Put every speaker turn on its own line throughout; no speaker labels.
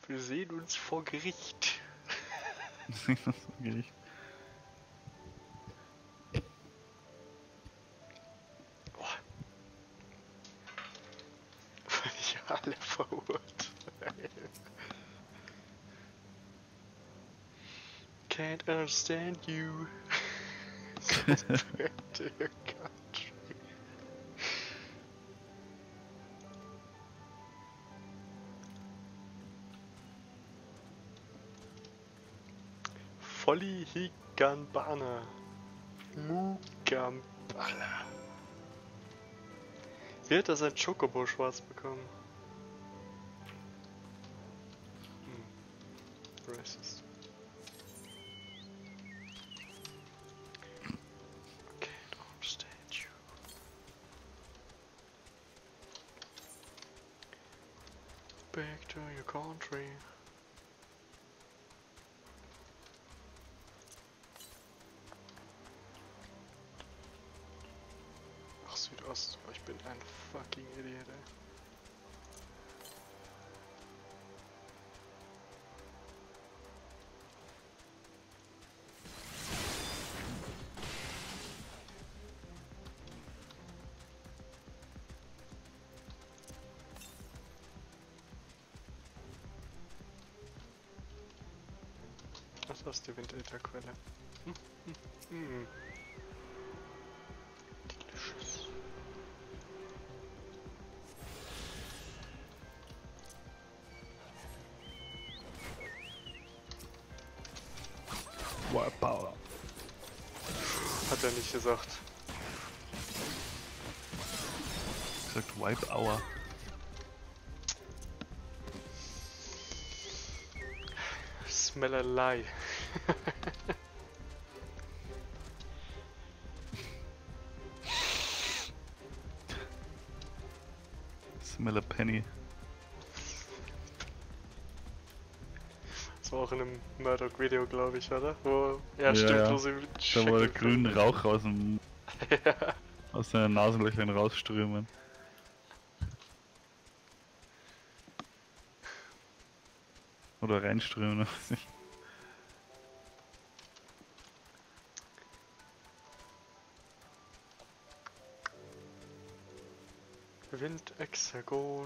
Wir sehen uns vor Gericht. Boah. Ich alle verurteilt. Can't understand you. Compared to your country. Folly Higambana. Mugambala. Wie hat er sein Chocobo schwarz bekommen? Racist. Okay, don't understand you. Back to your country. Ach, Südost. Ich bin ein fucking Idiot, ey. Das ist die Windelterquelle. Delicious.
Wild Power.
Hat er nicht gesagt.
Gesagt Wipe Hour.
Smell a lie.
Smell a penny.
Das war auch in einem Murdoch-Video, glaube ich, oder? Wo, ja, stimmt,
ja.
wo sie
Da war der grüne Rauch aus dem
Ja.
aus seinen Nasenlöchern rausströmen. Oder reinströmen, weiß nicht.
Windhexagon.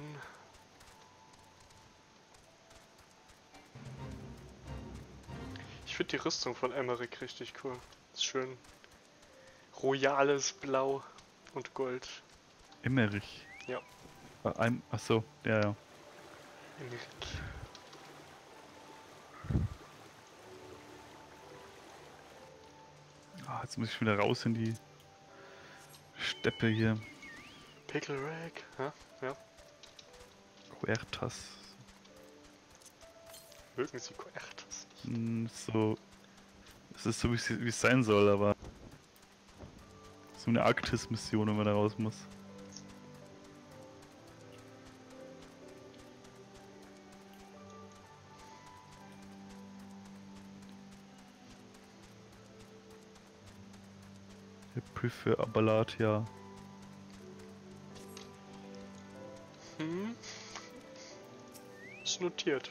Ich finde die Rüstung von Emmerich richtig cool. Ist schön royales Blau und Gold.
Emmerich.
Ja.
Achso, ja, ja.
Emmerich.
Ah, jetzt muss ich wieder raus in die Steppe hier.
Pickle Rag, ja? Ja.
Huertas.
Mögen Sie Coertas?
So. Es ist so, wie es sein soll, aber. So eine Arktis-Mission, wenn man da raus muss. I prefer Abalatia.
Ist notiert.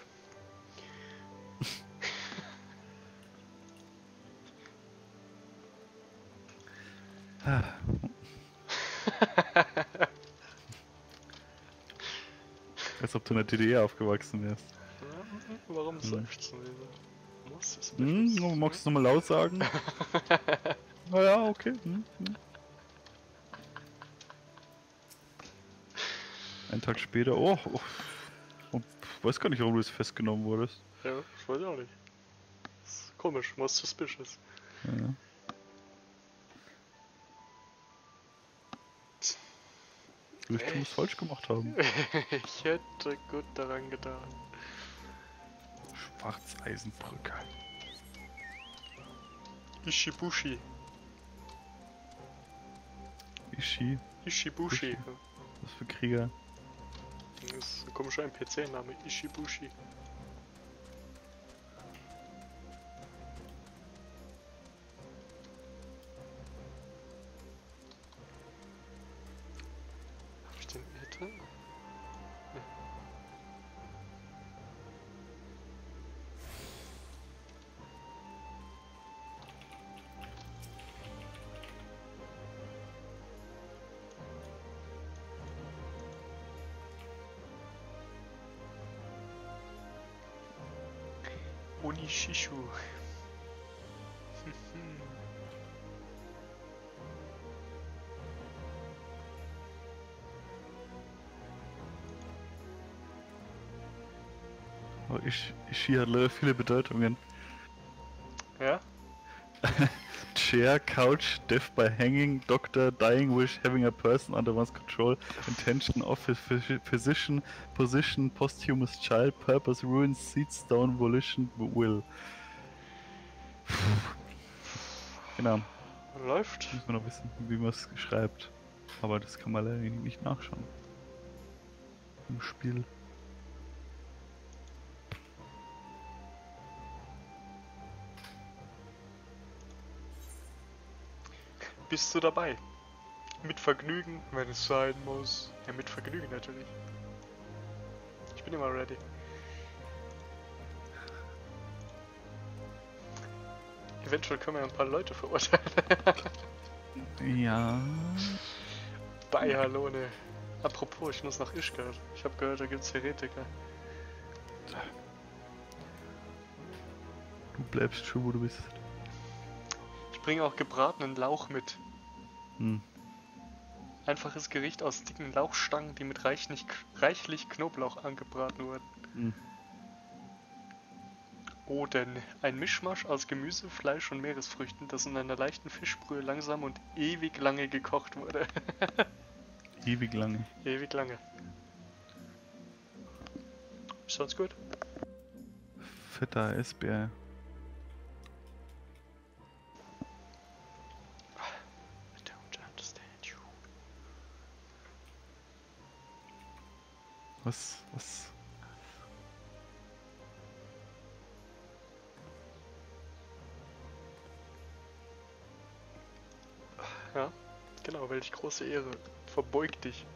Als ob du in der DDR aufgewachsen wärst.
Warum seufzen Sie so? Muss es
Magst du es nochmal laut sagen? Naja, okay. Einen Tag später, weiß gar nicht, warum du jetzt festgenommen wurdest.
Ja, ich weiß auch nicht. Ist komisch, most suspicious.
Ja. Du es falsch gemacht haben.
Ich hätte gut daran getan.
Schwarzeisenbrücke.
Ishibushi. Ishibushi.
Was für Krieger?
Das ist ein komischer NPC-Name. Ishibushi. Hab ich den Äther? Ja. Onishishu.
Aber Ishi hat leider viele Bedeutungen.
Ja?
Chair, Couch, Death by Hanging, Doctor, Dying Wish, Having a Person under one's control, Intention, Office, Physician, Position, Posthumous Child, Purpose, Ruin, Seed, Stone, Volition, Will. Genau.
Läuft.
Muss man noch wissen, wie man es schreibt. Aber das kann man leider nicht nachschauen. Im Spiel.
Bist du dabei? Mit Vergnügen, wenn es sein muss. Ja, mit Vergnügen natürlich. Ich bin immer ready. Eventuell können wir ja ein paar Leute verurteilen.
Ja.
Bayerlone. Apropos, ich muss nach Ischgard. Ich habe gehört, da gibt's Heretiker.
Du bleibst schon, wo du bist.
Ich bringe auch gebratenen Lauch mit.
Hm.
Einfaches Gericht aus dicken Lauchstangen, die mit reichlich Knoblauch angebraten wurden.
Hm.
Oh, denn ein Mischmasch aus Gemüse, Fleisch und Meeresfrüchten, das in einer leichten Fischbrühe langsam und ewig lange gekocht wurde.
Ewig lange.
Ewig lange. Sounds gut.
Fetter Eisbär.
I don't understand you.
Was?
Ja, genau, welch große Ehre. Verbeug dich.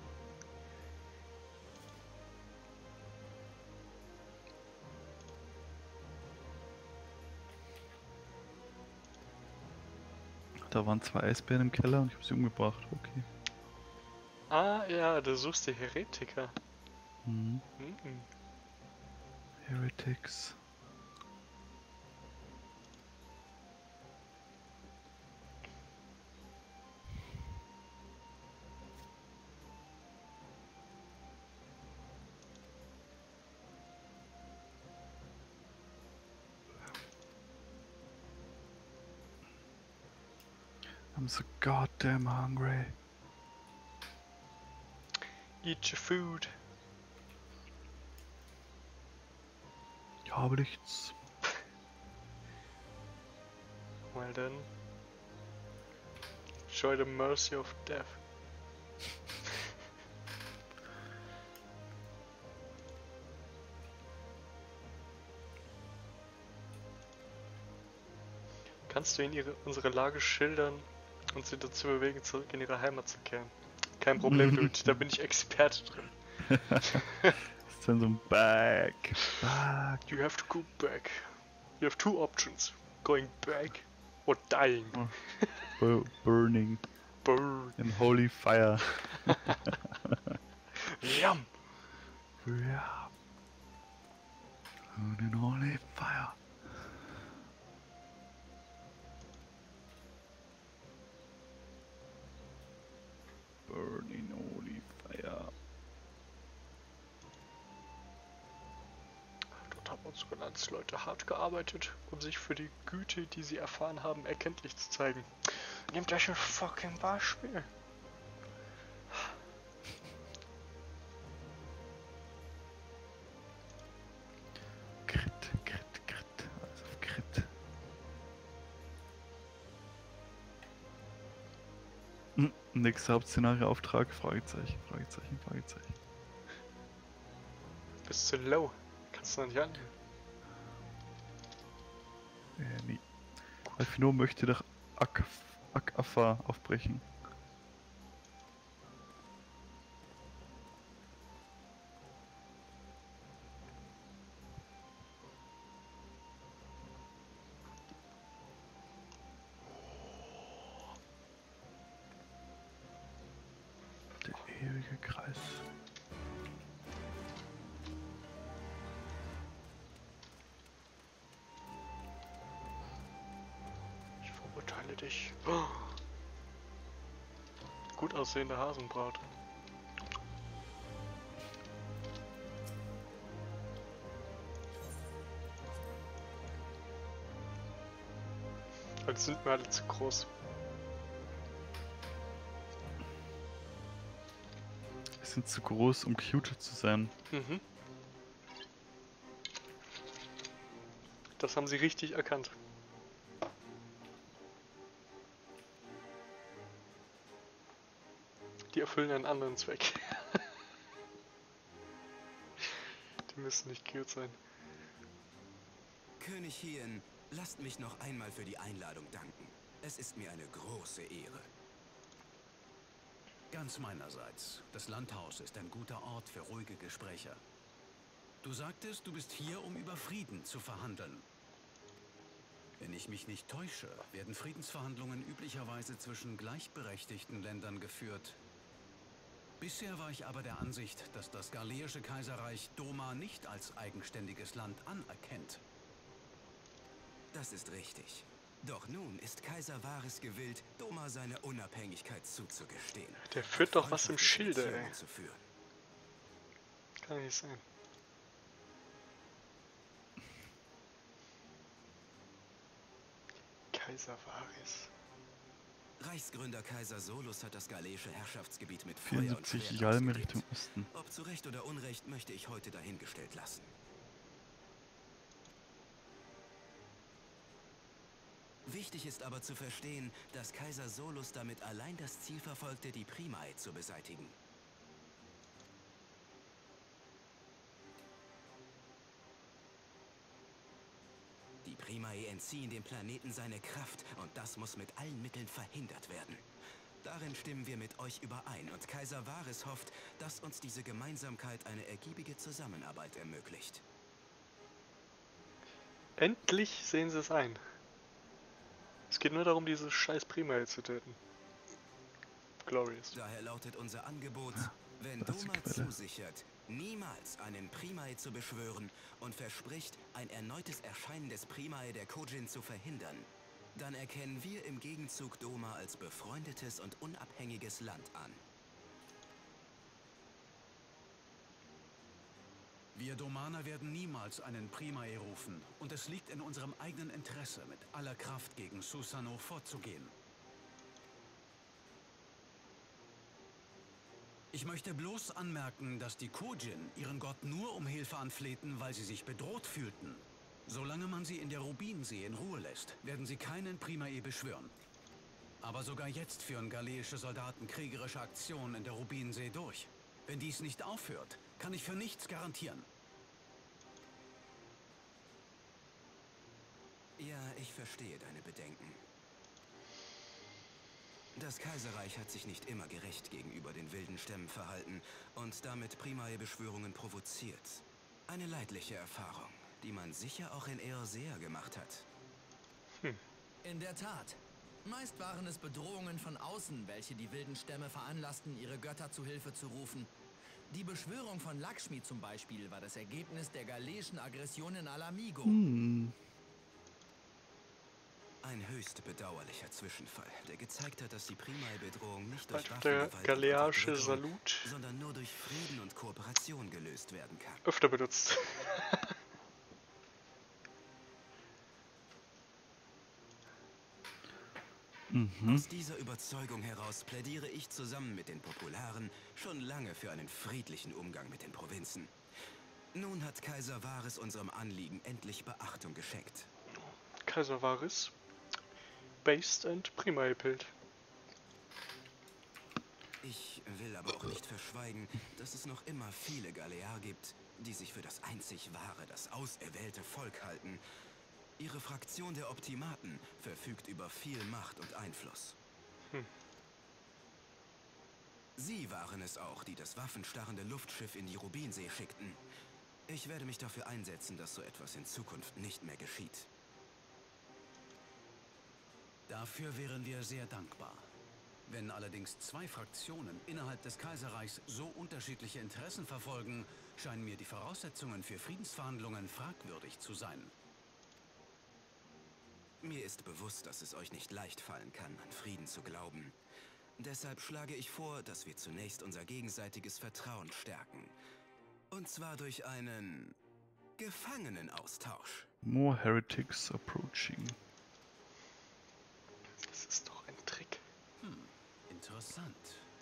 Da waren 2 Eisbären im Keller und ich habe sie umgebracht. Okay.
Ah, ja, du suchst die Heretiker.
Mhm.
Mhm.
Heretics. I'm so goddamn hungry.
Eat your food.
Ich habe nichts.
Well then. Show the mercy of death. Kannst du ihnen unsere Lage schildern und sie dazu bewegen, zurück in ihre Heimat zu kehren? Kein Problem, Dude, da bin ich Experte drin.
Das ist dann so ein Back.
You have to go back. You have 2 options. Going back or dying.
Burning
Burn.
in holy fire.
Yum.
Ja. Und in holy fire. Burning holy fire.
Dort haben unsere Landsleute hart gearbeitet, um sich für die Güte, die sie erfahren haben, erkenntlich zu zeigen. Nehmt euch ein fucking Beispiel.
Crit. Also auf Crit. Nächster Hauptszenario-Auftrag, Fragezeichen.
Bist zu low. Kannst du noch nicht an.
Nee. Alfino möchte nach Ak-Afa aufbrechen. Der ewige Kreis.
dich. Oh. Gut aussehende Hasenbraut. Aber die sind mir alle zu groß.
Die sind zu groß, um cute zu sein.
Mhm. Das haben sie richtig erkannt. Die erfüllen einen anderen Zweck. Die müssen nicht cute sein.
König Hien, lasst mich noch einmal für die Einladung danken. Es ist mir eine große Ehre.
Ganz meinerseits. Das Landhaus ist ein guter Ort für ruhige Gespräche. Du sagtest, du bist hier, um über Frieden zu verhandeln. Wenn ich mich nicht täusche, werden Friedensverhandlungen üblicherweise zwischen gleichberechtigten Ländern geführt. Bisher war ich aber der Ansicht, dass das Galeische Kaiserreich Doma nicht als eigenständiges Land anerkennt.
Das ist richtig. Doch nun ist Kaiser Varys gewillt, Doma seine Unabhängigkeit zuzugestehen.
Der führt doch was im Schilde, ey.
Beziehungen zu führen.
Kann nicht sein. Kaiser Varys.
Reichsgründer Kaiser Solus hat das galeische Herrschaftsgebiet mit Feuer und
74
Schwert
Jalme
ausgedehnt.
Richtung Osten.
Ob zu Recht oder Unrecht, möchte ich heute dahingestellt lassen. Wichtig ist aber zu verstehen, dass Kaiser Solus damit allein das Ziel verfolgte, die Primae zu beseitigen. Die Primae entziehen dem Planeten seine Kraft und das muss mit allen Mitteln verhindert werden. Darin stimmen wir mit euch überein und Kaiser Varys hofft, dass uns diese Gemeinsamkeit eine ergiebige Zusammenarbeit ermöglicht.
Endlich sehen sie es ein. Es geht nur darum, diese scheiß Primae zu töten. Glorious.
Daher lautet unser Angebot, wenn
das ist die
Doma
Quelle.
zusichert, niemals einen Primae zu beschwören und verspricht, ein erneutes Erscheinen des Primae der Kojin zu verhindern, dann erkennen wir im Gegenzug Doma als befreundetes und unabhängiges Land an.
Wir Domaner werden niemals einen Primae rufen. Und es liegt in unserem eigenen Interesse, mit aller Kraft gegen Susano vorzugehen. Ich möchte bloß anmerken, dass die Kojin ihren Gott nur um Hilfe anflehten, weil sie sich bedroht fühlten. Solange man sie in der Rubinsee in Ruhe lässt, werden sie keinen Primae beschwören. Aber sogar jetzt führen galeische Soldaten kriegerische Aktionen in der Rubinsee durch. Wenn dies nicht aufhört, kann ich für nichts garantieren.
Ja, ich verstehe deine Bedenken. Das Kaiserreich hat sich nicht immer gerecht gegenüber den wilden Stämmen verhalten und damit Primae-Beschwörungen provoziert. Eine leidliche Erfahrung, die man sicher auch in Eorsea gemacht hat.
In der Tat. Meist waren es Bedrohungen von außen, welche die wilden Stämme veranlassten, ihre Götter zu Hilfe zu rufen. Die Beschwörung von Lakshmi zum Beispiel war das Ergebnis der galeischen Aggression in Alamigo.
Ein höchst bedauerlicher Zwischenfall, der gezeigt hat, dass die Primae-Bedrohung nicht durch
Der
Waffengewalt und
galeaische
Unterdrückung,
Salut
sondern nur durch Frieden und Kooperation gelöst werden kann.
öfter benutzt.
Aus dieser Überzeugung heraus plädiere ich zusammen mit den Popularen schon lange für einen friedlichen Umgang mit den Provinzen. Nun hat Kaiser Varys unserem Anliegen endlich Beachtung geschenkt.
Kaiser Varys. Based and Primae Bild.
Ich will aber auch nicht verschweigen, dass es noch immer viele Galear gibt, die sich für das einzig wahre, das auserwählte Volk halten. Ihre Fraktion der Optimaten verfügt über viel Macht und Einfluss. Sie waren es auch, die das waffenstarrende Luftschiff in die Rubinsee schickten. Ich werde mich dafür einsetzen, dass so etwas in Zukunft nicht mehr geschieht.
Dafür wären wir sehr dankbar. Wenn allerdings zwei Fraktionen innerhalb des Kaiserreichs so unterschiedliche Interessen verfolgen, scheinen mir die Voraussetzungen für Friedensverhandlungen fragwürdig zu sein.
Mir ist bewusst, dass es euch nicht leicht fallen kann, an Frieden zu glauben. Deshalb schlage ich vor, dass wir zunächst unser gegenseitiges Vertrauen stärken. Und zwar durch einen Gefangenenaustausch.
More heretics approaching.
Das ist doch ein Trick.
Interessant.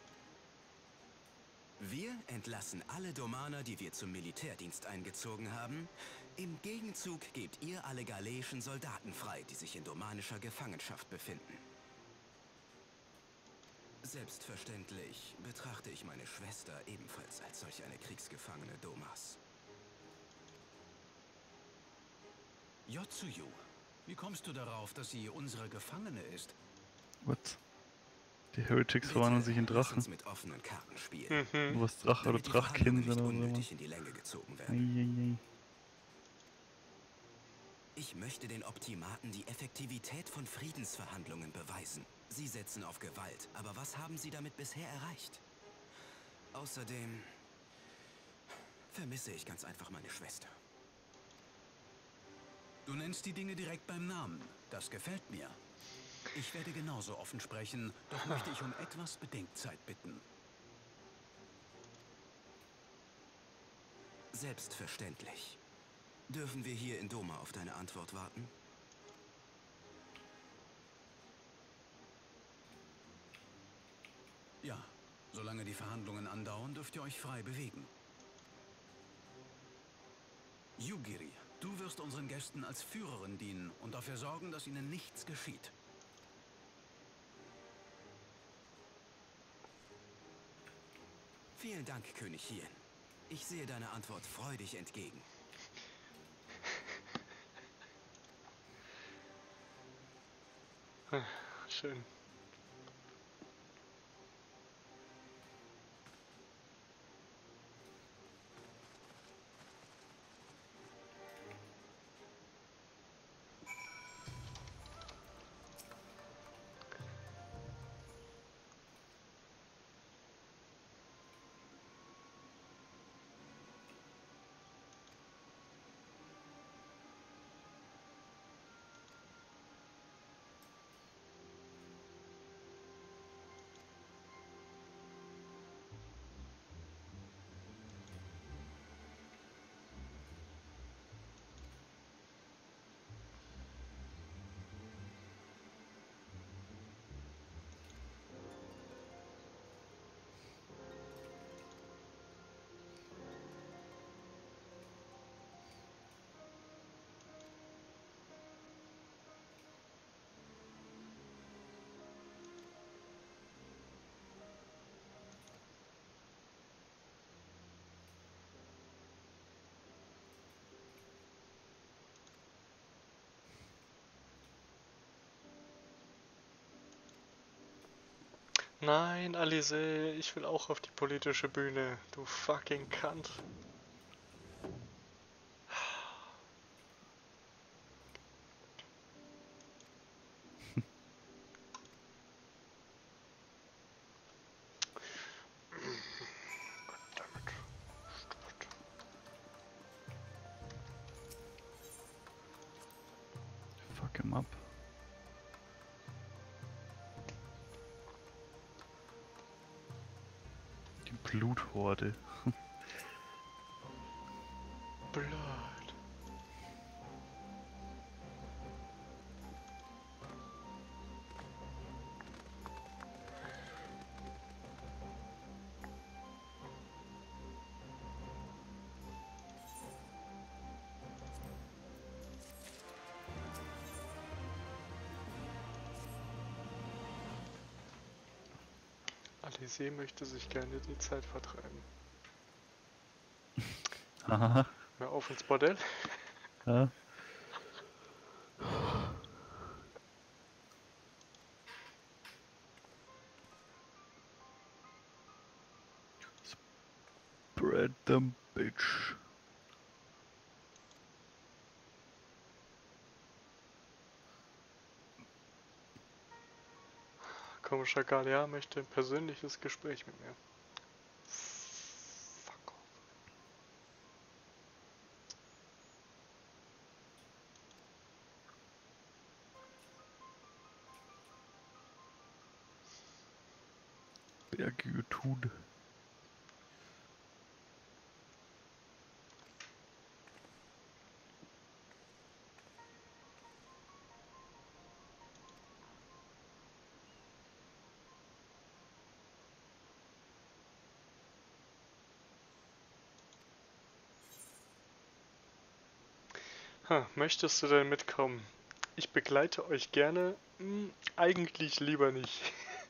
Wir entlassen alle Domaner, die wir zum Militärdienst eingezogen haben. Im Gegenzug gebt ihr alle galeischen Soldaten frei, die sich in domanischer Gefangenschaft befinden. Selbstverständlich betrachte ich meine Schwester ebenfalls als solch eine Kriegsgefangene Domas.
Yotsuyu, wie kommst du darauf, dass sie unsere Gefangene ist?
What? Die Heretics verwandeln sich in
Lass
Drachen.
uns mit offenen Karten spielen,
Du warst Drache oder
damit die Verhandlungen
Drachkin
nicht
oder so.
unnötig in die Länge gezogen werden.
Eieiei.
Ich möchte den Optimaten die Effektivität von Friedensverhandlungen beweisen. Sie setzen auf Gewalt, aber was haben sie damit bisher erreicht? Außerdem vermisse ich ganz einfach meine Schwester.
Du nennst die Dinge direkt beim Namen. Das gefällt mir. Ich werde genauso offen sprechen, doch möchte ich um etwas Bedenkzeit bitten.
Selbstverständlich. Dürfen wir hier in Doma auf deine Antwort warten?
Ja, solange die Verhandlungen andauern, dürft ihr euch frei bewegen. Yugiri, du wirst unseren Gästen als Führerin dienen und dafür sorgen, dass ihnen nichts geschieht.
Vielen Dank, König Hien. Ich sehe deine Antwort freudig entgegen.
Schön. Nein, Alice, ich will auch auf die politische Bühne. Du fucking Cunt. Goddammit. Stört.
Fuck him up. Die Bluthorde.
Blöd. Alice möchte sich gerne die Zeit vertreiben.
Haha.
Mehr auf ins Bordell.
Ja. Spread them, bitch.
Komischer Galea möchte ein persönliches Gespräch mit mir. Fuck off.
Berge tun.
Möchtest du denn mitkommen? Ich begleite euch gerne. Eigentlich lieber nicht.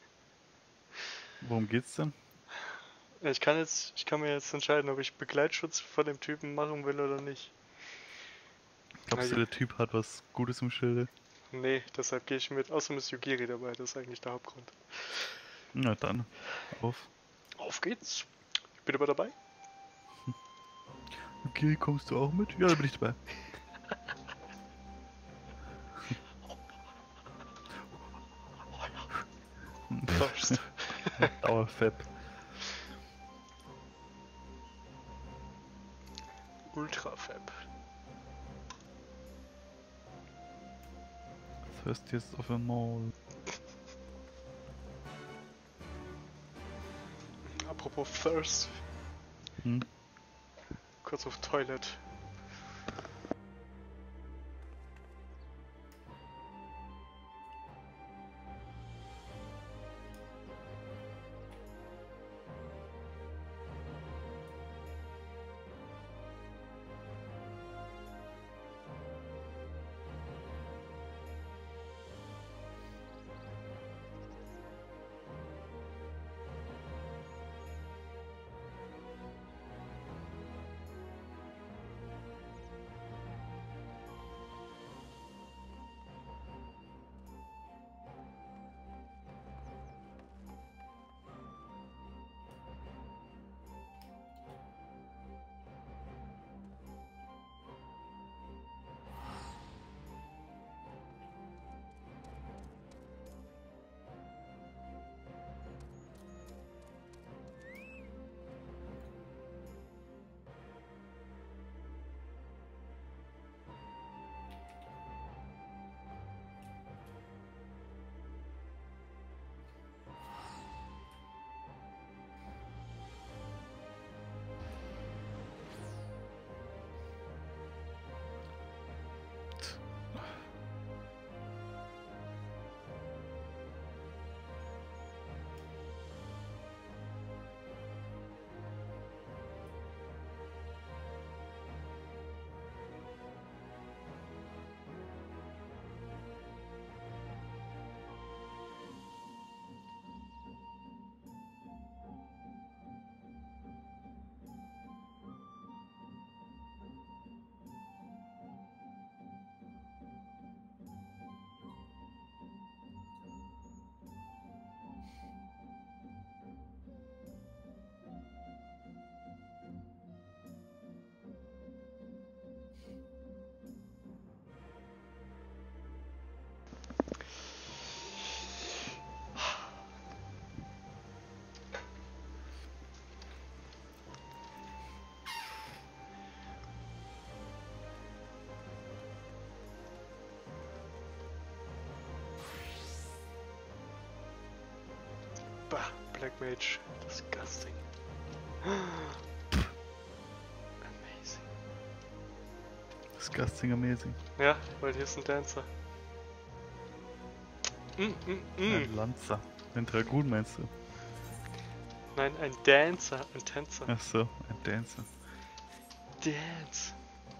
Worum geht's denn?
Ich kann mir jetzt entscheiden, ob ich Begleitschutz vor dem Typen machen will oder nicht.
Glaubst du, der Typ hat was Gutes im Schilde?
Nee, deshalb gehe ich mit. Außerdem ist Yugiri dabei, das ist eigentlich der Hauptgrund.
Na dann, auf.
Auf geht's. Ich bin aber dabei.
Okay, kommst du auch mit? Ja, da bin ich dabei.
Prost.
Dauerfett.
Ultra-Fab.
Thirstiest of them all.
Apropos Thirst.
Hm?
Kurz auf Toilet. Bah, Black Mage. Disgusting. Amazing.
Disgusting amazing.
Ja, weil hier ist ein Dancer.
Ein Lanzer. Ein Dragoon meinst du?
Nein, ein Dancer, ein Tänzer.
Ach so, ein Dancer.
Dance.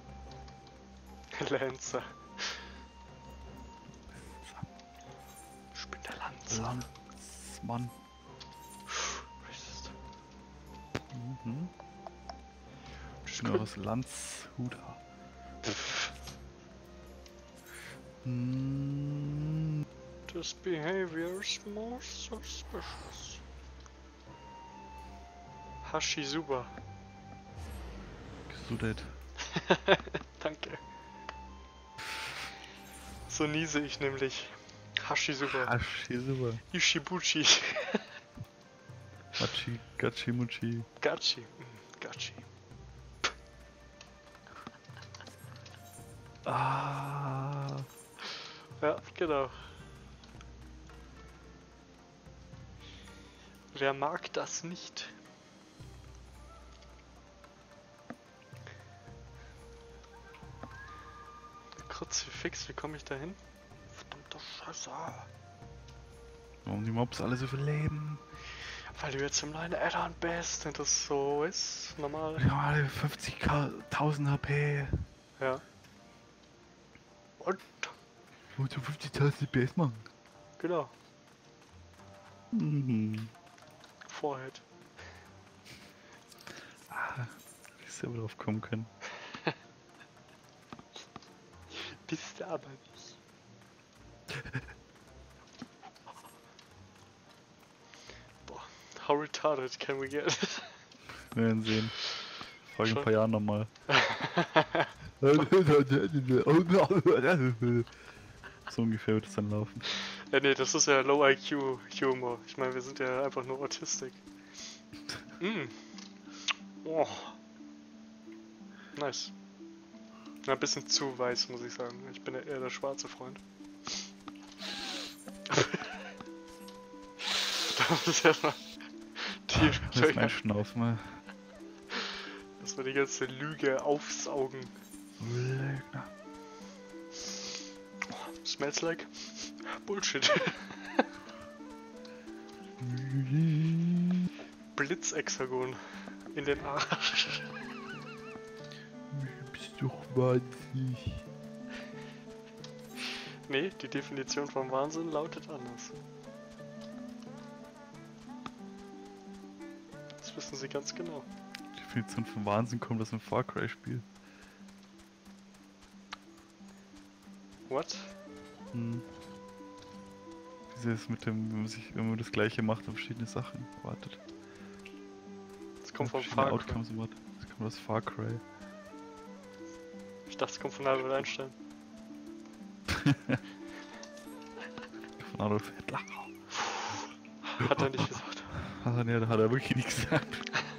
Lancer. Ich bin der Lancer.
Lanzmann.
Racist.
Mhm. Nur aus Landshuda. Mm,
This behavior is more suspicious. Hashizuba.
Gesundheit.
Danke. So niese ich nämlich. Hashizuba.
Hashizuba.
Ishibuchi.
Machi, Gachi, Muchi.
Gachi. Gachi.
Ah.
Ja, genau. Wer mag das nicht? Kruzifix, wie komme ich da hin? Verdammter Scheiße.
Warum die Mobs alle so viel leben?
Weil du jetzt im neuen Add-on bist und das so ist, normal.
Wir haben alle 50.000 HP.
Ja. Und?
Und so 50.000 DPS machen.
Genau.
Mhm.
Vorheit.
Ich selber drauf kommen können.
Bist du aber nicht. Boah, how retarded can we get?
Wir werden sehen. Folge
Schon.
ein paar Jahren nochmal. So ungefähr wird es dann laufen.
Ja, nee, das ist ja Low IQ Humor. Ich meine, wir sind ja einfach nur Autistik. Oh. Nice. Na, ein bisschen zu weiß, muss ich sagen. Ich bin ja eher der schwarze Freund. Da muss erstmal
Das ist mein Schnaufen.
dass wir die ganze Lüge aufsaugen.
Lügner.
Smells like Bullshit. Blitzhexagon in den Arsch.
Du bist doch wahnsinnig.
Nee, die Definition von Wahnsinn lautet anders. Das wissen sie ganz genau.
Die Definition von Wahnsinn kommt aus einem Far Cry Spiel.
What?
Dieses mit dem, wenn man das gleiche macht und verschiedene Sachen wartet.
Das kommt von
Verschiedene
Far Cry.
Outcomes erwartet. Das kommt aus Far Cry.
Ich dachte, es kommt von Albert Einstein.
Von Adolf Hitler.
Hat er nicht gesagt.
Nee, da hat er wirklich nicht gesagt.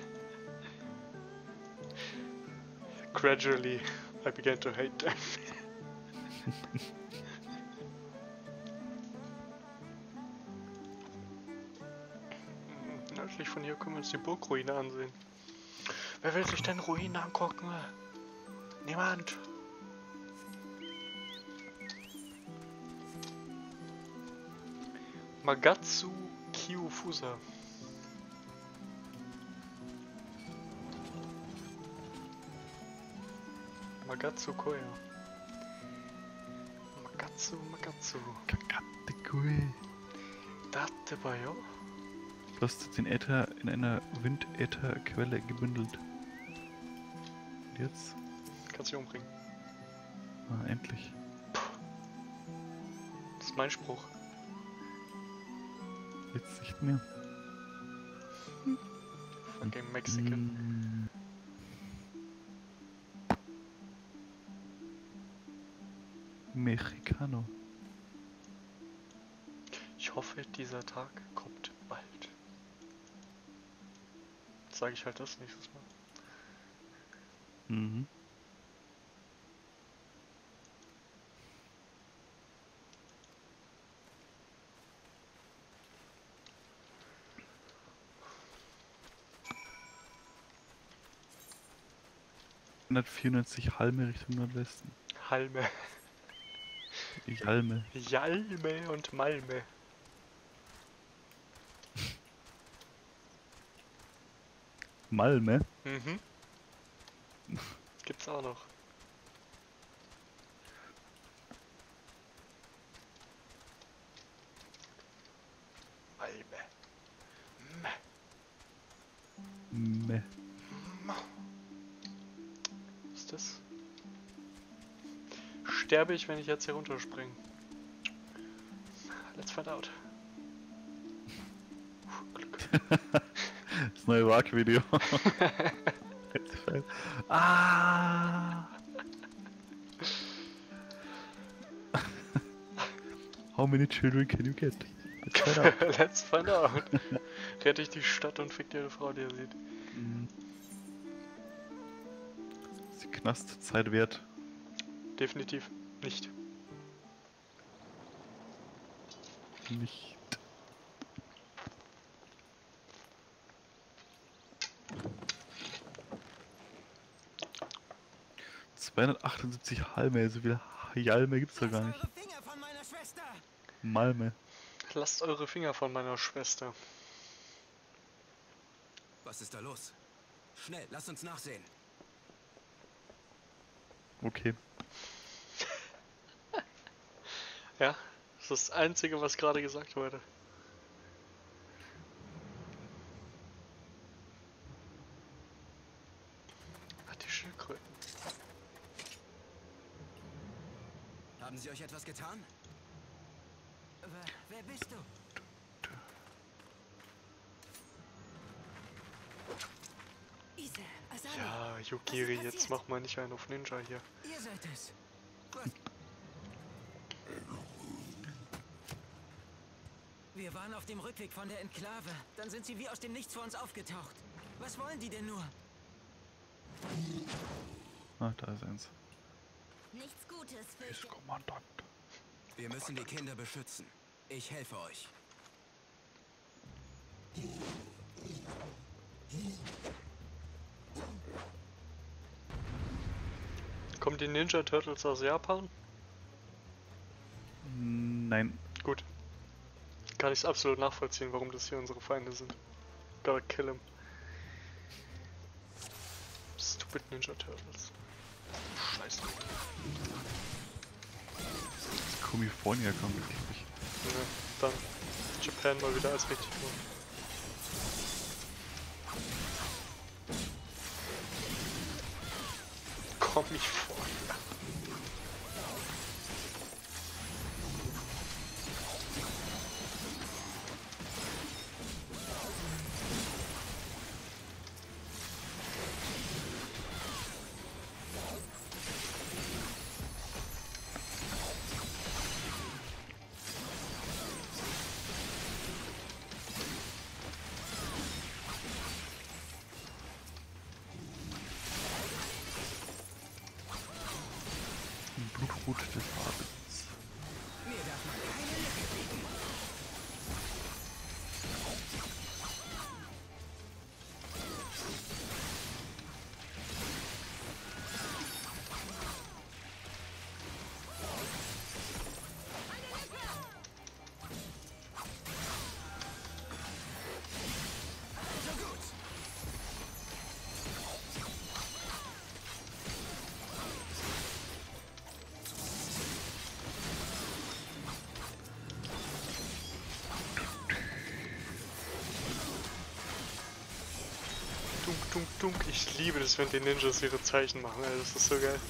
Gradually, I began to hate them. Nördlich von hier können wir uns die Burgruine ansehen. Wer will sich denn Ruinen angucken? Niemand. Magatsu Kiyofusa. Magatsu Koya. Magatsu.
Kakattekui.
Datte Bayo.
Du hast den Äther in einer Windätherquelle gebündelt. Und jetzt?
Kannst dich umbringen.
Ah, endlich.
Das ist mein Spruch.
Jetzt nicht mehr.
Fucking Mexican.
Mexicano.
Ich hoffe, dieser Tag kommt bald. Sage ich halt das nächstes Mal.
Mhm. Halme Richtung Nordwesten.
Halme.
Jalme.
Jalme und Malme.
Malme?
Mhm. Gibt's auch noch. Malme.
Meh.
Was ist das? Sterbe ich, wenn ich jetzt hier runterspringe? Let's find out. Glück.
Das neue Wag-Video. Ah! How many children can you get? Let's find out.
Let's find out. Rette ich die Stadt und fick dir eine Frau, die er sieht.
Ist die Knastzeit wert?
Definitiv nicht.
Nicht. 278 Halme, so viel Jalme gibt's da gar nicht.
Eure Finger von meiner Schwester!
Malme.
Lasst eure Finger von meiner Schwester.
Was ist da los? Schnell, lasst uns nachsehen.
Okay.
Ja, das ist das Einzige, was gerade gesagt wurde. Ach, die Schildkröten.
Haben sie euch etwas getan? Wer bist du? Ise, Asami.
Ja, Yukiri, jetzt mach mal nicht einen auf Ninja hier.
Ihr seid es. Wir waren auf dem Rückweg von der Enklave. Dann sind sie wie aus dem Nichts vor uns aufgetaucht. Was wollen die denn nur?
Ah, da ist eins.
Nichts Gutes für
Ist Kommandant.
Wir müssen die Kinder beschützen. Ich helfe euch.
Kommen die Ninja Turtles aus Japan?
Nein.
Gut. Kann ich absolut nachvollziehen, warum das hier unsere Feinde sind. Gotta kill him. Stupid Ninja Turtles. Scheiße.
California kommt wirklich.
Ja, dann Japan mal wieder als richtig gut. Komm ich vor.
Blutrot des Abends.
Mir darf man keine Lücke bieten. Also gut.
Dunk, dunk, dunk. Ich liebe das, wenn die Ninjas ihre Zeichen machen, ey. Das ist so geil.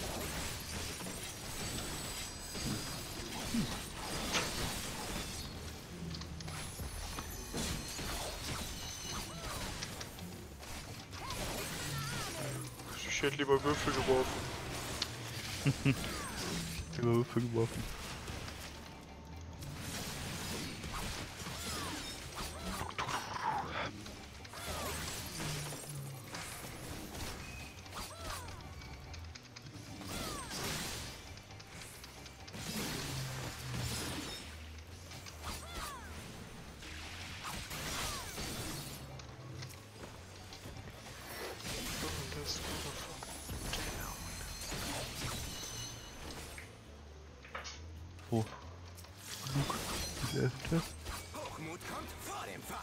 Ich hätte lieber Würfel geworfen.
Über Würfel geworfen. Oh. Luke, diese Elfte.
Hochmut kommt vor dem Fall.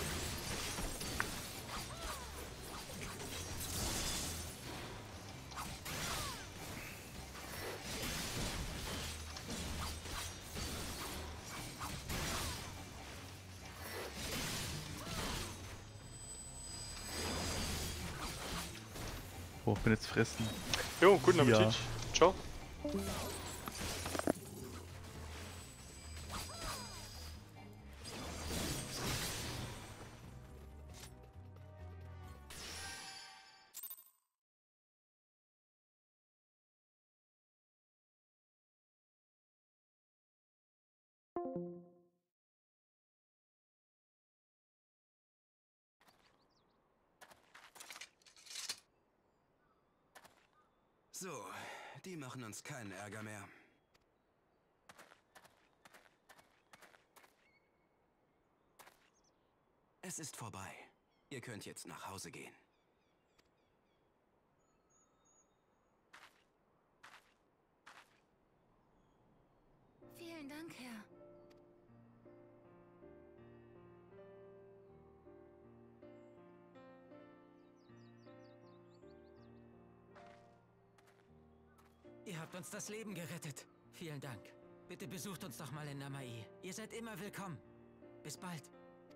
Oh, bin jetzt fressen.
Jo, guten
Ja.
Appetit. Ciao.
So, die machen uns keinen Ärger mehr. Es ist vorbei. Ihr könnt jetzt nach Hause gehen.
Dank, Herr.
Ihr habt uns das Leben gerettet. Vielen Dank. Bitte besucht uns doch mal in Namai. Ihr seid immer willkommen. Bis bald.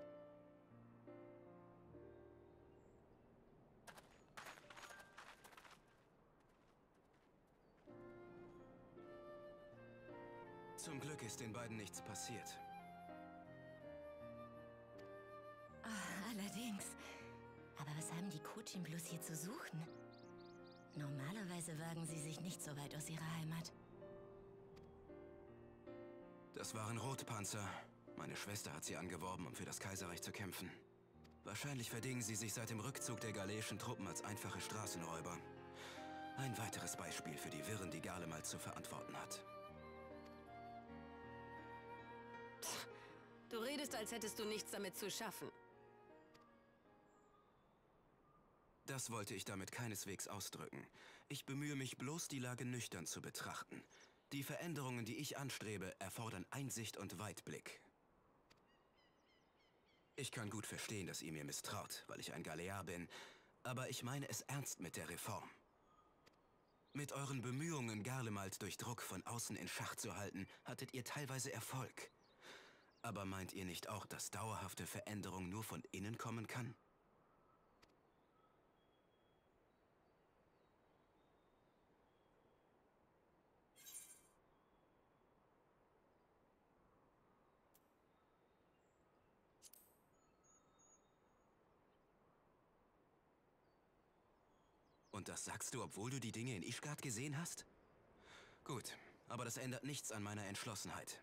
Zum Glück ist den beiden nichts passiert.
Allerdings. Aber was haben die Kojin bloß hier zu suchen? Normalerweise wagen sie sich nicht so weit aus ihrer Heimat.
Das waren Rotpanzer. Meine Schwester hat sie angeworben, um für das Kaiserreich zu kämpfen. Wahrscheinlich verdingen sie sich seit dem Rückzug der galeischen Truppen als einfache Straßenräuber. Ein weiteres Beispiel für die Wirren, die Garlemald zu verantworten hat.
Du redest, als hättest du nichts damit zu schaffen.
Das wollte ich damit keineswegs ausdrücken. Ich bemühe mich bloß, die Lage nüchtern zu betrachten. Die Veränderungen, die ich anstrebe, erfordern Einsicht und Weitblick. Ich kann gut verstehen, dass ihr mir misstraut, weil ich ein Galear bin, aber ich meine es ernst mit der Reform. Mit euren Bemühungen, Garlemald durch Druck von außen in Schach zu halten, hattet ihr teilweise Erfolg. Aber meint ihr nicht auch, dass dauerhafte Veränderung nur von innen kommen kann? Und das sagst du, obwohl du die Dinge in Ishgard gesehen hast? Gut, aber das ändert nichts an meiner Entschlossenheit.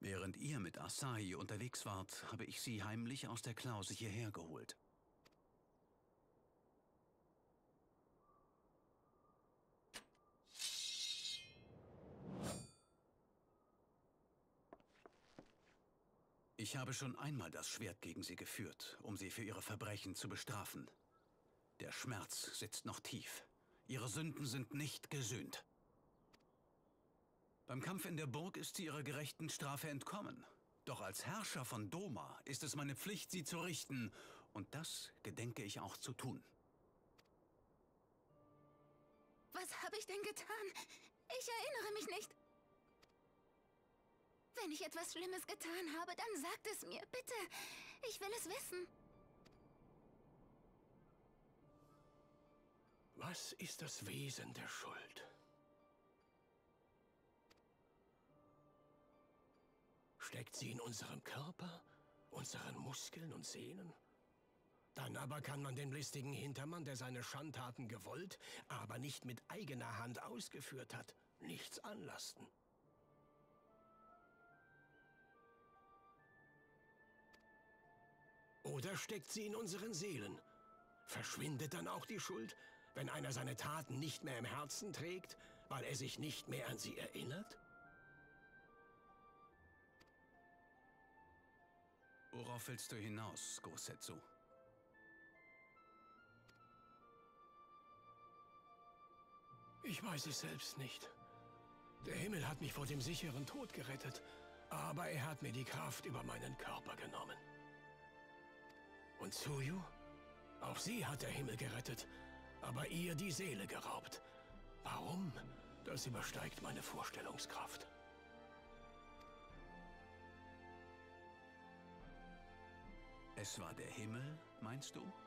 Während ihr mit Asahi unterwegs wart, habe ich sie heimlich aus der Klause hierher geholt. Ich habe schon einmal das Schwert gegen sie geführt, um sie für ihre Verbrechen zu bestrafen. Der Schmerz sitzt noch tief. Ihre Sünden sind nicht gesühnt. Beim Kampf in der Burg ist sie ihrer gerechten Strafe entkommen. Doch als Herrscher von Doma ist es meine Pflicht, sie zu richten. Und das gedenke ich auch zu tun.
Was habe ich denn getan? Ich erinnere mich nicht. Wenn ich etwas Schlimmes getan habe, dann sagt es mir, bitte. Ich will es wissen.
Was ist das Wesen der Schuld? Steckt sie in unserem Körper, unseren Muskeln und Sehnen? Dann aber kann man den listigen Hintermann, der seine Schandtaten gewollt, aber nicht mit eigener Hand ausgeführt hat, nichts anlasten. Oder steckt sie in unseren Seelen? Verschwindet dann auch die Schuld, wenn einer seine Taten nicht mehr im Herzen trägt, weil er sich nicht mehr an sie erinnert?
Worauf willst du hinaus, Gosetsu?
Ich weiß es selbst nicht. Der Himmel hat mich vor dem sicheren Tod gerettet, aber er hat mir die Kraft über meinen Körper genommen. Und Tsuyu? Auch sie hat der Himmel gerettet, aber ihr die Seele geraubt. Warum? Das übersteigt meine Vorstellungskraft.
Es war der Himmel, meinst du?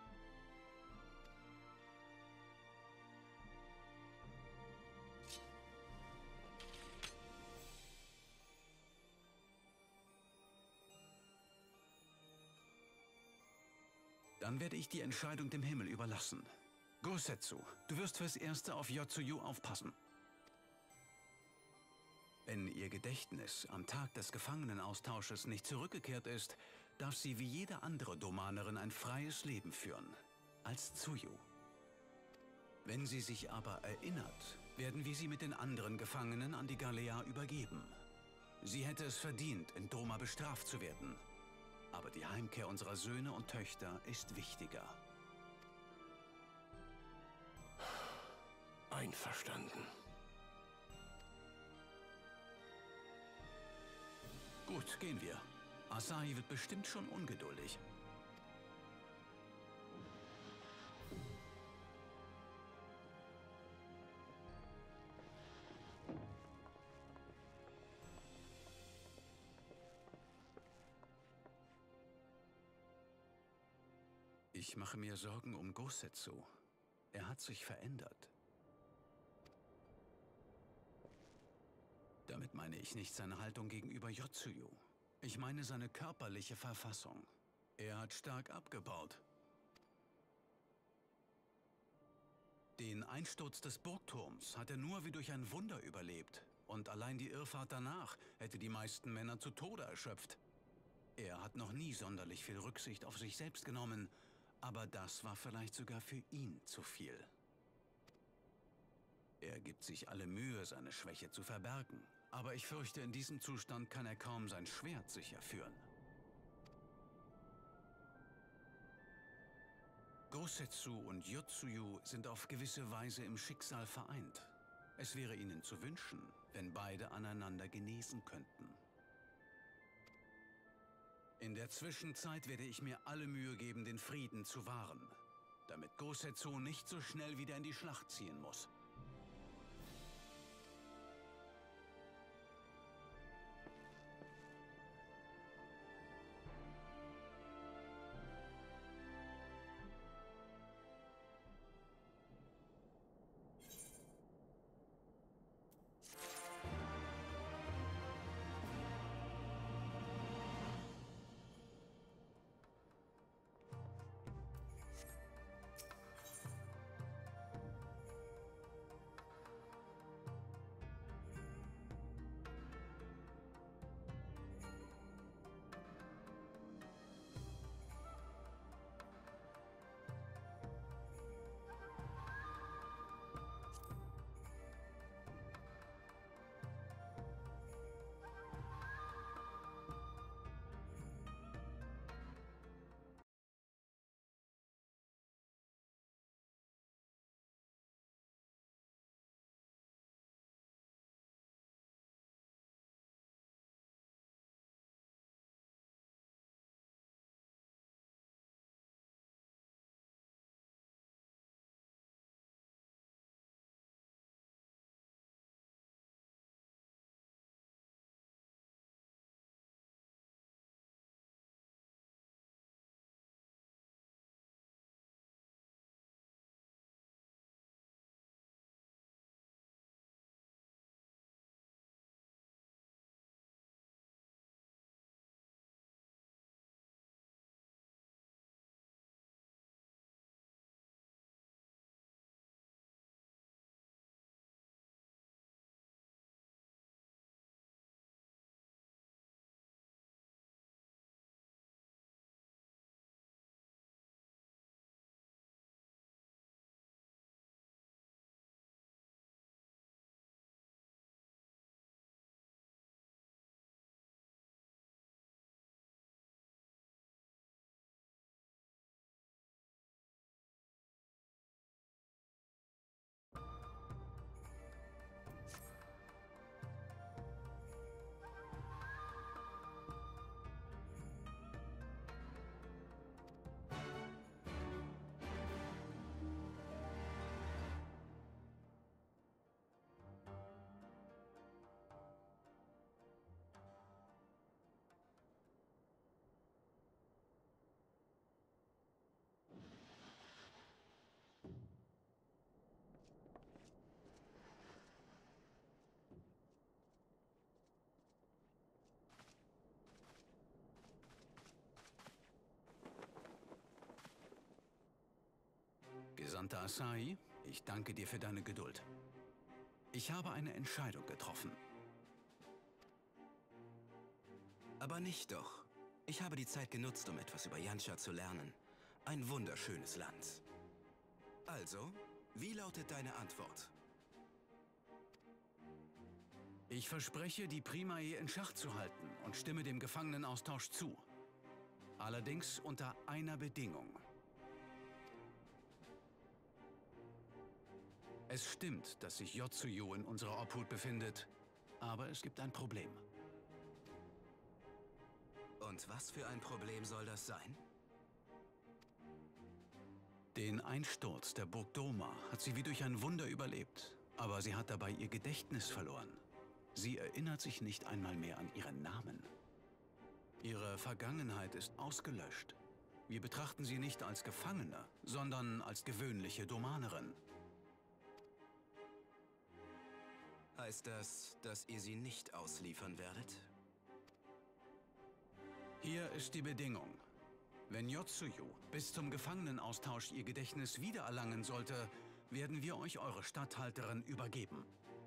Dann werde ich die Entscheidung dem Himmel überlassen. Gosetsu, du wirst fürs Erste auf Yotsuyu aufpassen. Wenn ihr Gedächtnis am Tag des Gefangenenaustausches nicht zurückgekehrt ist, darf sie wie jede andere Domanerin ein freies Leben führen, als Tsuyu. Wenn sie sich aber erinnert, werden wir sie mit den anderen Gefangenen an die Galea übergeben. Sie hätte es verdient, in Doma bestraft zu werden. Aber die Heimkehr unserer Söhne und Töchter ist wichtiger.
Einverstanden.
Gut, gehen wir. Asahi wird bestimmt schon ungeduldig. Ich mache mir Sorgen um Gosetsu. Er hat sich verändert. Damit meine ich nicht seine Haltung gegenüber Yotsuyu. Ich meine seine körperliche Verfassung. Er hat stark abgebaut. Den Einsturz des Burgturms hat er nur wie durch ein Wunder überlebt. Und allein die Irrfahrt danach hätte die meisten Männer zu Tode erschöpft. Er hat noch nie sonderlich viel Rücksicht auf sich selbst genommen, aber das war vielleicht sogar für ihn zu viel. Er gibt sich alle Mühe, seine Schwäche zu verbergen. Aber ich fürchte, in diesem Zustand kann er kaum sein Schwert sicher führen. Gosetsu und Yotsuyu sind auf gewisse Weise im Schicksal vereint. Es wäre ihnen zu wünschen, wenn beide aneinander genesen könnten. In der Zwischenzeit werde ich mir alle Mühe geben, den Frieden zu wahren, damit Gosetsu nicht so schnell wieder in die Schlacht ziehen muss. Gesandter Asahi, ich danke dir für deine Geduld. Ich habe eine Entscheidung getroffen.
Aber nicht doch. Ich habe die Zeit genutzt, um etwas über Yansha zu lernen. Ein wunderschönes Land. Also, wie lautet deine Antwort?
Ich verspreche, die Primae in Schach zu halten und stimme dem Gefangenenaustausch zu. Allerdings unter einer Bedingung. Es stimmt, dass sich Yotsuyu in unserer Obhut befindet, aber es gibt ein Problem.
Und was für ein Problem soll das sein?
Den Einsturz der Burg Doma hat sie wie durch ein Wunder überlebt, aber sie hat dabei ihr Gedächtnis verloren. Sie erinnert sich nicht einmal mehr an ihren Namen. Ihre Vergangenheit ist ausgelöscht. Wir betrachten sie nicht als Gefangene, sondern als gewöhnliche Domanerin.
Heißt das, dass ihr sie nicht ausliefern werdet?
Hier ist die Bedingung. Wenn Yotsuyu bis zum Gefangenenaustausch ihr Gedächtnis wiedererlangen sollte, werden wir euch eure Statthalterin übergeben.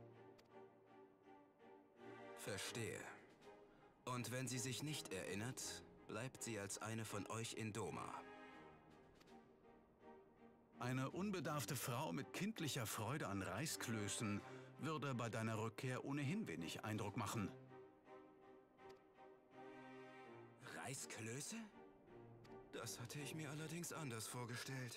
Verstehe. Und wenn sie sich nicht erinnert, bleibt sie als eine von euch in Doma.
Eine unbedarfte Frau mit kindlicher Freude an Reisklößen würde bei deiner Rückkehr ohnehin wenig Eindruck machen.
Reisklöße? Das hatte ich mir allerdings anders vorgestellt.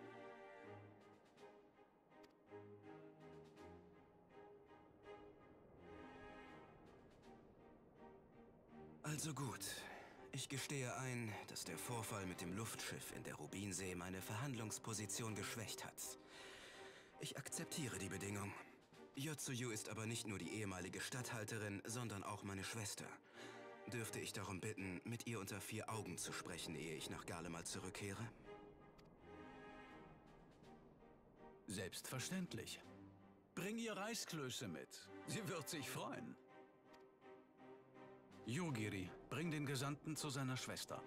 Also gut. Ich gestehe ein, dass der Vorfall mit dem Luftschiff in der Rubinsee meine Verhandlungsposition geschwächt hat. Ich akzeptiere die Bedingung. Yotsuyu ist aber nicht nur die ehemalige Statthalterin, sondern auch meine Schwester. Dürfte ich darum bitten, mit ihr unter 4 Augen zu sprechen, ehe ich nach Garlemald zurückkehre?
Selbstverständlich. Bring ihr Reisklöße mit. Sie wird sich freuen. Yugiri, bring den Gesandten zu seiner Schwester.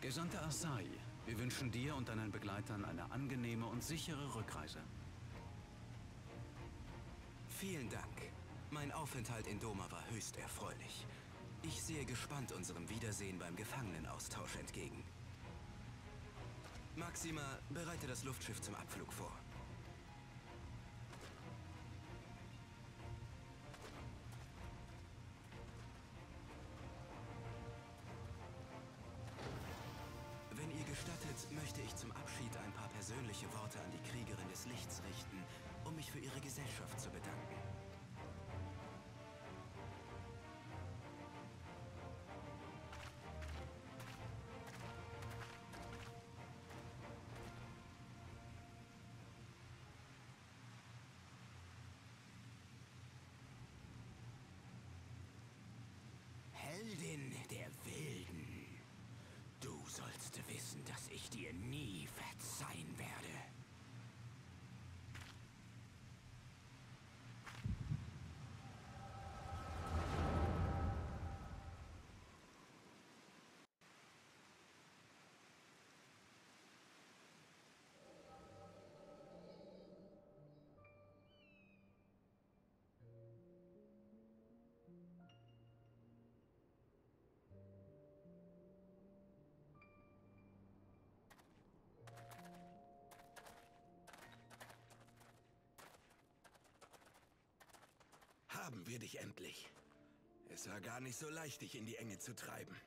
Gesandter Asai, wir wünschen dir und deinen Begleitern eine angenehme und sichere Rückreise.
Vielen Dank. Mein Aufenthalt in Doma war höchst erfreulich. Ich sehe gespannt unserem Wiedersehen beim Gefangenenaustausch entgegen. Maxima, bereite das Luftschiff zum Abflug vor. Wenn ihr gestattet, möchte ich zum Abschied ein paar persönliche Worte an die Kriegerin des Lichts richten, um mich für ihre Gesellschaft zu bedanken. Heldin der Wilden. Du sollst wissen, dass ich dir nie verzeihen werde. Haben wir dich endlich. Es war gar nicht so leicht, dich in die Enge zu treiben.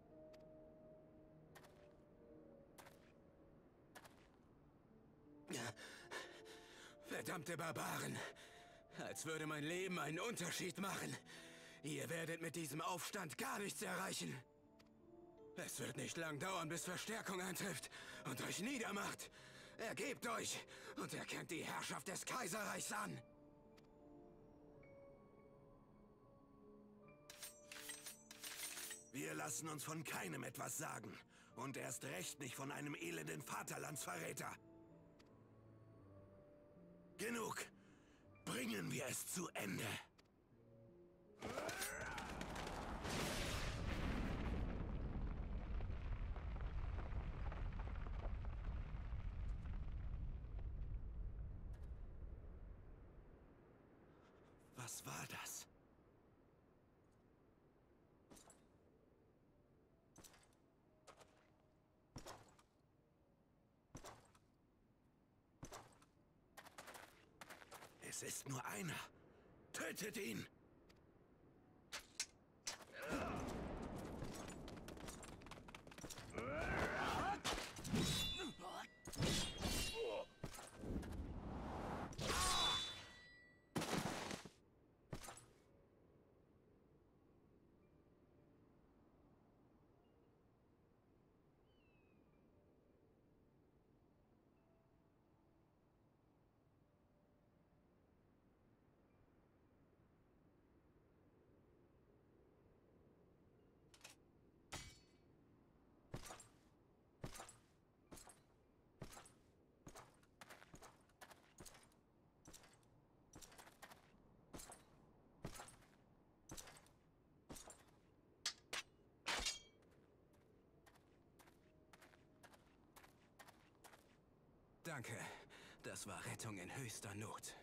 Verdammte Barbaren! Als würde mein Leben einen Unterschied machen. Ihr werdet mit diesem Aufstand gar nichts erreichen. Es wird nicht lang dauern, bis Verstärkung eintrifft und euch niedermacht. Ergebt euch und erkennt die Herrschaft des Kaiserreichs an. Wir lassen uns von keinem etwas sagen. Und erst recht nicht von einem elenden Vaterlandsverräter. Genug. Bringen wir es zu Ende. Was war das? Es ist nur einer. Tötet ihn! Danke. Das war Rettung in höchster Not.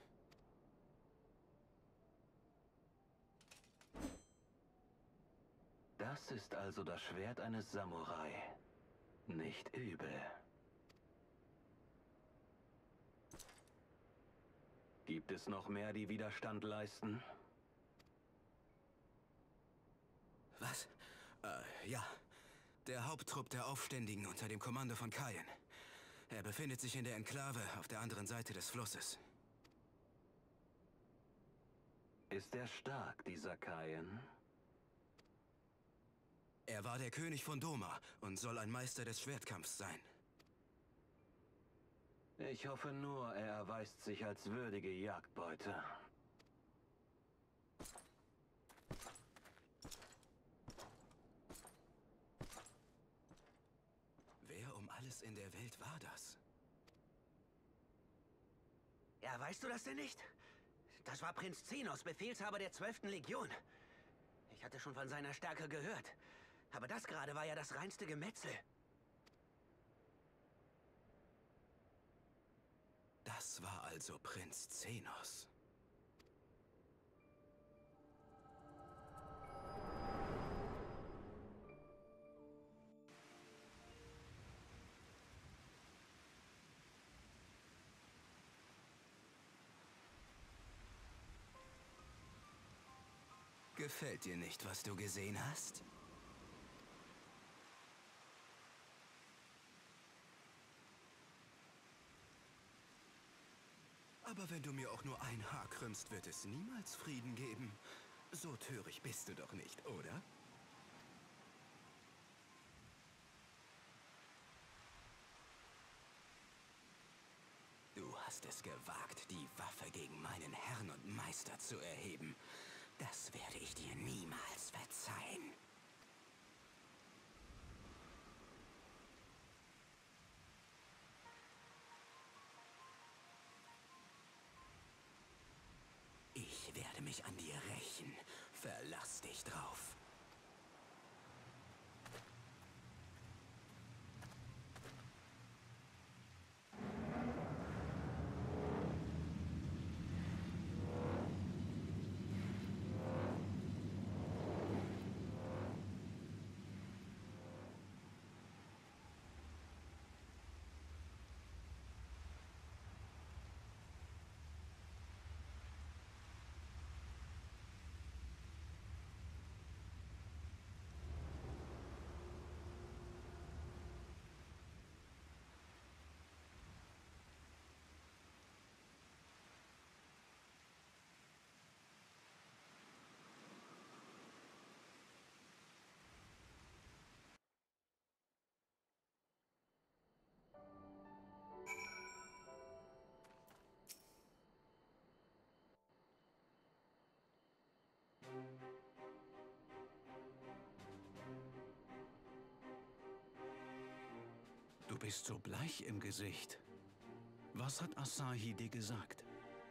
Das ist also das Schwert eines Samurai. Nicht übel. Gibt es noch mehr, die Widerstand leisten?
Was? Ja. Der Haupttrupp der Aufständigen unter dem Kommando von Kaien. Er befindet sich in der Enklave auf der anderen Seite des Flusses.
Ist er stark, dieser Kaien?
Er war der König von Doma und soll ein Meister des Schwertkampfs sein.
Ich hoffe nur, er erweist sich als würdige Jagdbeute.
Wer um alles in der Welt war das?
Ja, weißt du das denn nicht? Das war Prinz Zenos, Befehlshaber der 12. Legion. Ich hatte schon von seiner Stärke gehört. Aber das gerade war ja das reinste Gemetzel.
Das war also Prinz Xenos. Gefällt dir nicht, was du gesehen hast? Aber wenn du mir auch nur ein Haar krümmst, wird es niemals Frieden geben. So töricht bist du doch nicht, oder? Du hast es gewagt, die Waffe gegen meinen Herrn und Meister zu erheben. Das werde ich dir niemals verzeihen. Ich werde mich an dir rächen. Verlass dich drauf. Du bist so bleich im Gesicht. Was hat Asahi dir gesagt?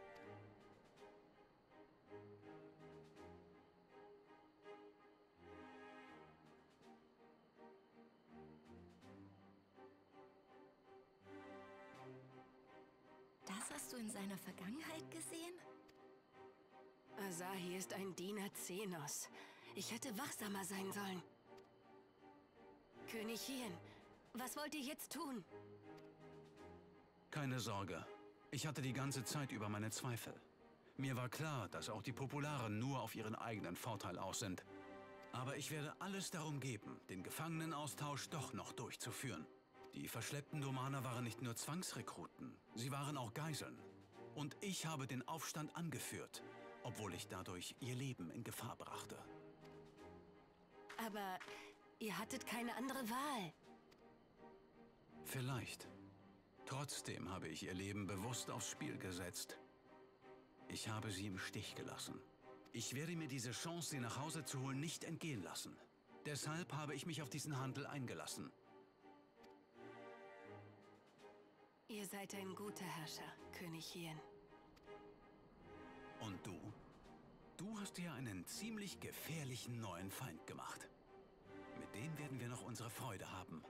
Das hast du in seiner Vergangenheit gesehen?
Asahi ist ein Diener Xenos. Ich hätte wachsamer sein sollen. König Hien, was wollt ihr jetzt tun?
Keine Sorge. Ich hatte die ganze Zeit über meine Zweifel. Mir war klar, dass auch die Popularen nur auf ihren eigenen Vorteil aus sind. Aber ich werde alles darum geben, den Gefangenenaustausch doch noch durchzuführen. Die verschleppten Domaner waren nicht nur Zwangsrekruten, sie waren auch Geiseln. Und ich habe den Aufstand angeführt, obwohl ich dadurch ihr Leben in Gefahr brachte.
Aber ihr hattet keine andere Wahl.
Vielleicht. Trotzdem habe ich ihr Leben bewusst aufs Spiel gesetzt. Ich habe sie im Stich gelassen. Ich werde mir diese Chance, sie nach Hause zu holen, nicht entgehen lassen. Deshalb habe ich mich auf diesen Handel eingelassen.
Ihr seid ein guter Herrscher, König Hien.
Und du? Du hast dir einen ziemlich gefährlichen neuen Feind gemacht. Mit dem werden wir noch unsere Freude haben.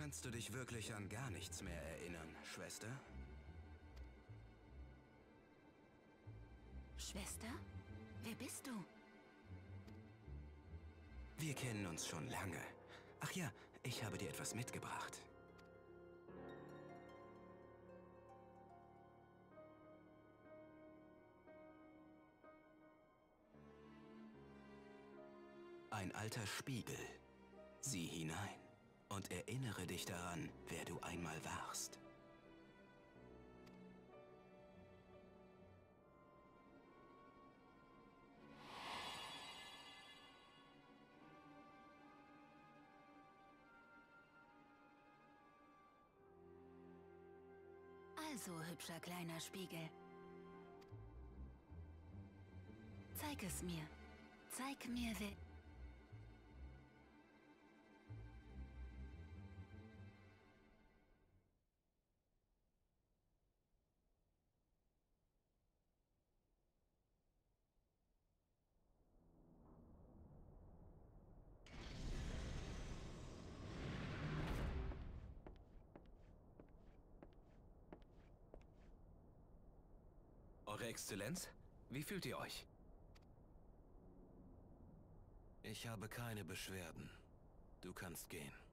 Kannst du dich wirklich an gar nichts mehr erinnern, Schwester?
Schwester? Wer bist du?
Wir kennen uns schon lange. Ach ja, ich habe dir etwas mitgebracht. Ein alter Spiegel. Sieh hinein und erinnere dich daran, wer du einmal warst.
Also, hübscher kleiner Spiegel. Zeig es mir. Zeig mir, wer...
Eure Exzellenz, wie fühlt ihr euch?
Ich habe keine Beschwerden. Du kannst gehen.